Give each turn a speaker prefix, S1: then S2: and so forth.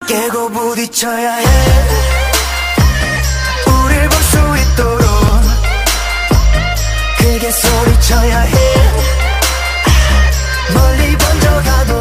S1: 깨고 부딪혀야 해. 우릴 볼 수 있도록 크게 소리쳐야 해. 멀리 번져가도